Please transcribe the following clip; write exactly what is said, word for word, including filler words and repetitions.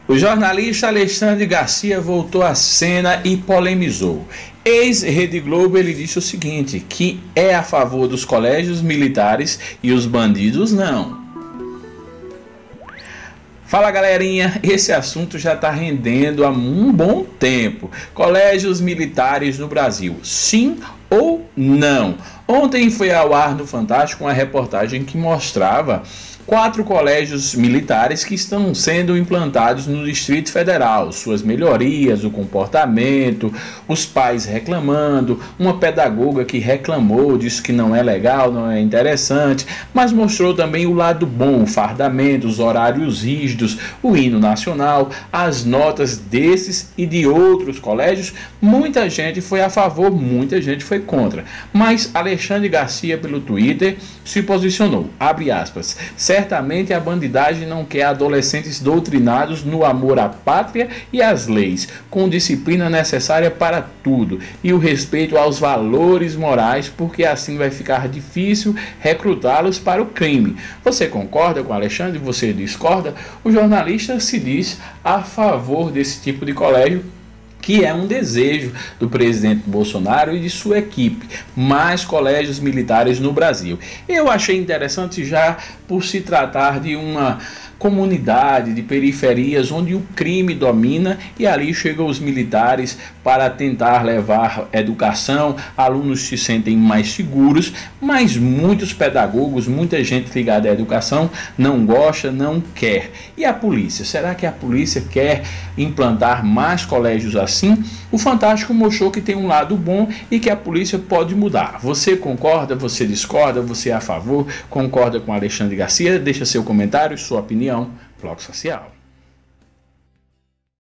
O jornalista Alexandre Garcia voltou à cena e polemizou. Ex-Rede Globo, ele disse o seguinte, que é a favor dos colégios militares e os bandidos não. Fala galerinha, esse assunto já está rendendo há um bom tempo. Colégios militares no Brasil, sim ou não? Ontem foi ao ar no Fantástico uma reportagem que mostrava quatro colégios militares que estão sendo implantados no Distrito Federal, suas melhorias, o comportamento, os pais reclamando, uma pedagoga que reclamou, disse que não é legal, não é interessante, mas mostrou também o lado bom, o fardamento, os horários rígidos, o hino nacional, as notas desses e de outros colégios. Muita gente foi a favor, muita gente foi contra, mas Alexandre Garcia pelo Twitter se posicionou, abre aspas, certamente a bandidagem não quer adolescentes doutrinados no amor à pátria e às leis, com disciplina necessária para tudo e o respeito aos valores morais, porque assim vai ficar difícil recrutá-los para o crime. Você concorda com Alexandre? Você discorda? O jornalista se diz a favor desse tipo de colégio, que é um desejo do presidente Bolsonaro e de sua equipe, mais colégios militares no Brasil. Eu achei interessante já por se tratar de uma comunidade de periferias onde o crime domina e ali chegam os militares para tentar levar educação, alunos se sentem mais seguros, mas muitos pedagogos, muita gente ligada à educação não gosta, não quer. E a polícia? Será que a polícia quer implantar mais colégios assim? O Fantástico mostrou que tem um lado bom e que a polícia pode mudar. Você concorda? Você discorda? Você é a favor? Concorda com Alexandre Garcia? Deixa seu comentário, sua opinião. Bloco Social.